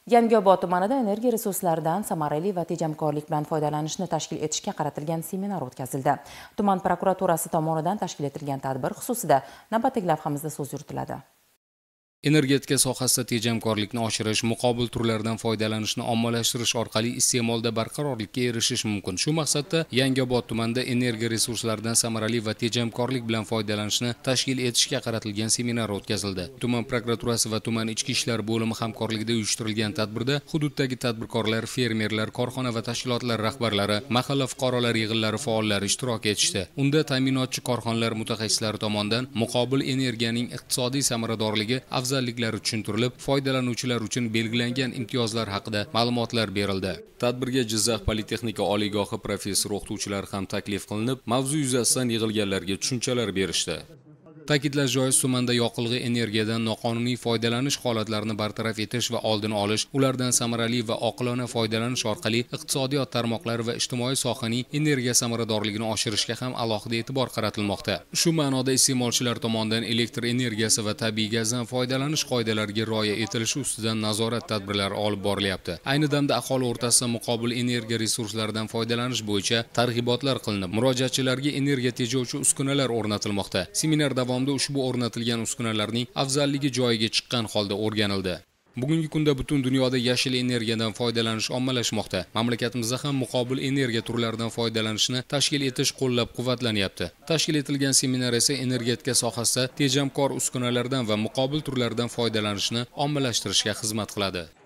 Yangiobod tumanida energiya resurslaridan samarali va tejamkorlik bilan foydalanishni tashkil etishga qaratilgan seminar o'tkazildi. Tuman prokuraturasi tomonidan tashkil etilgan tadbir xususida navbatdagi lavhamizda so'z yuritiladi. Energetika sohasida tejamkorlikni oshirish, muqobil turlardan foydalanishni ommalashtirish orqali iste'molda barqarorlikka erishish mumkin. Shu maqsadda Yangiobod tumanida energiya resurslaridan samarali va tejamkorlik bilan foydalanishni tashkil etishga qaratilgan seminar o'tkazildi. Tuman prokuraturasi va tuman ichki ishlar bo'limi hamkorligida uyushtirilgan tadbirda hududdagi tadbirkorlar, fermerlar, korxona va tashkilotlar rahbarlari, mahalla fuqarolar yig'inlari faollari ishtirok etishdi. Unda ta'minotchi korxonalar mutaxassislari tomonidan muqobil energiyaning iqtisodiy samaradorligi afzalliklari tushuntirilib, foydalanuvchilar uchun belgilangan imtiyozlar haqida ma'lumotlar berildi. Tadbirga Jizzax Politexnika oliygohi professor-o'qituvchilar ham taklif qilinib, mavzu yuzasidan yig'ilganlarga tushunchalar berishdi. Ta'kidlash joiz, tumanda yoqilg'i energiyadan noqonuniy foydalanish holatlarini bartaraf etish va oldini olish, ulardan samarali va oqilona foydalanish orqali iqtisodiyot tarmoqlari va ijtimoiy sohaning energiya samaradorligini oshirishga ham alohida e'tibor qaratilmoqda. Shu ma'noda iste'molchilar tomonidan elektr energiyasi va tabiiy gazdan foydalanish qoidalariga rioya etilishi ustidan nazorat tadbirlari olib borilyapti. Ayni damda aholi o'rtasida muqobil energiya resurslaridan foydalanish bo'yicha targ'ibotlar qilinib, murojaatchilarga energiya tejovchi uskunalar o'rnatilmoqda. Seminar davomida ushbu o'rnatilgan uskunalarning afzalligi joyiga chiqqan holda o'rganildi. Bugungi kunda butun dunyoda yashil energiyadan foydalanish ommalashmoqda. Mamlakatimizda ham muqobil energiya turlaridan foydalanishni tashkil etish qo'llab-quvvatlanyapti. Tashkil etilgan seminar esa energetika sohasida tejamkor uskunalardan va muqobil turlardan foydalanishni ommalashtirishga xizmat qiladi.